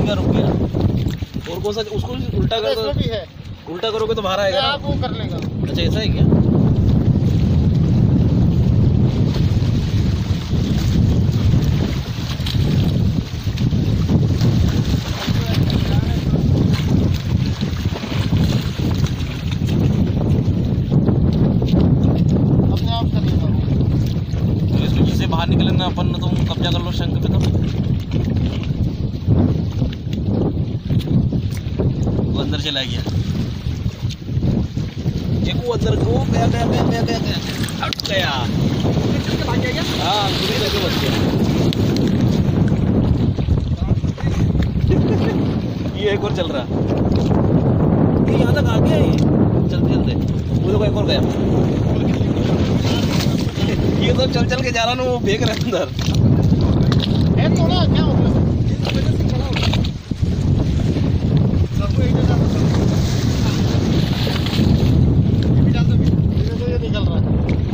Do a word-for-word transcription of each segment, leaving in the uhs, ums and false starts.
गया रुक गया। और कौन सा उसको उल्टा कर दो, भी है, उल्टा करोगे तो बाहर आएगा ना। आप वो कर लेगा। अच्छा ऐसा है क्या? अपने आप कर लेगा। तो इसमें जिसे बाहर निकले ना अपन ना, तुम कब्जा कर लो शंख पे। तो वो अंदर चला गया, एक वो अंदर को गया गया गया गया गया गया हट गया। हाँ पूरी तरह बच गया। ये एक और चल रहा, ये यहाँ तक आ गया। ये चलते चलते वो तो एक और गया। ये तो चल चल के जा रहा ना, वो फेंक रहा है अंदर। है तो ना क्या होगा? सबको एक जगह पर ये निकल रहा है।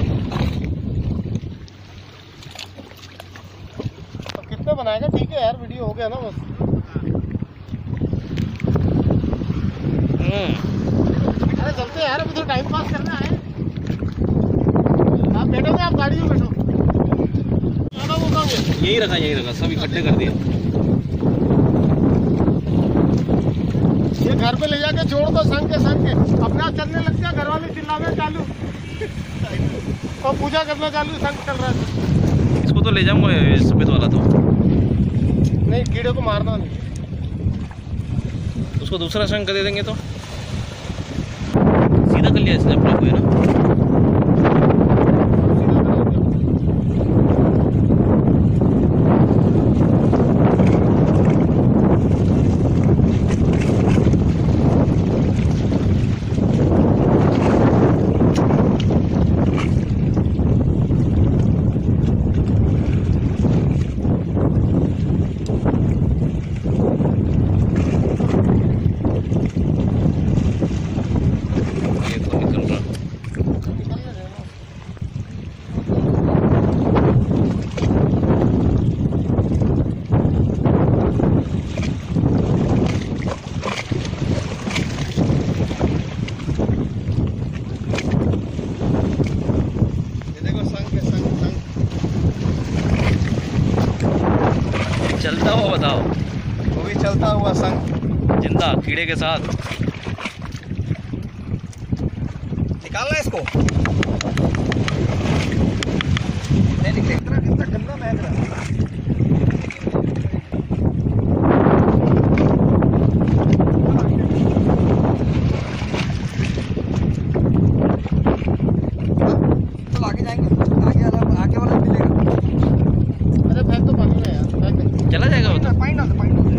अब कितना बनाएगा? ठीक है यार, वीडियो हो गया ना बस। अरे चलते यार, अभी तो टाइम पास करना है। आप बैठो ना, आप गाड़ी में बैठो। ज्यादा वो कहाँ गया? यही रखा यही रखा, सब इकट्ठे कर दिए। ये घर पे ले जाके छोड़ दो संग के संग के, अपना चलने लग गया। घर वाले चिल्लाने चालू और पूजा करना चालू, संग चल रहा है। इसको तो ले जाऊंगा सफेद वाला तो। नहीं, कीड़े को मारना नहीं। उसको दूसरा शंख दे देंगे तो सीधा कर लिया इसने अपने को, है ना। चलता हुआ बताओ, वो भी चलता हुआ संग जिंदा कीड़े के साथ। निकालना है इसको। नहीं निकले, इतना कितना गंदा महक रहा है। तो आगे जाएंगे, आगे वाला आगे वाला मिलेगा। अरे फेंक तो पानी में यार, फेंक दे। चला जाएगा वो तो। पानी डाल दे, पानी डाल दे।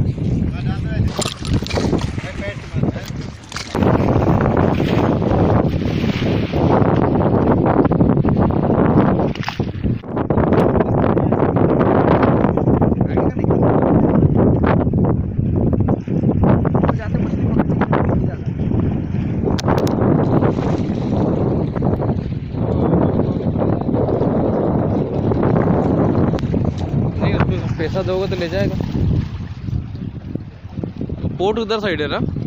पैसा दोगे तो ले जाएगा। पोर्ट उधर साइड है ना।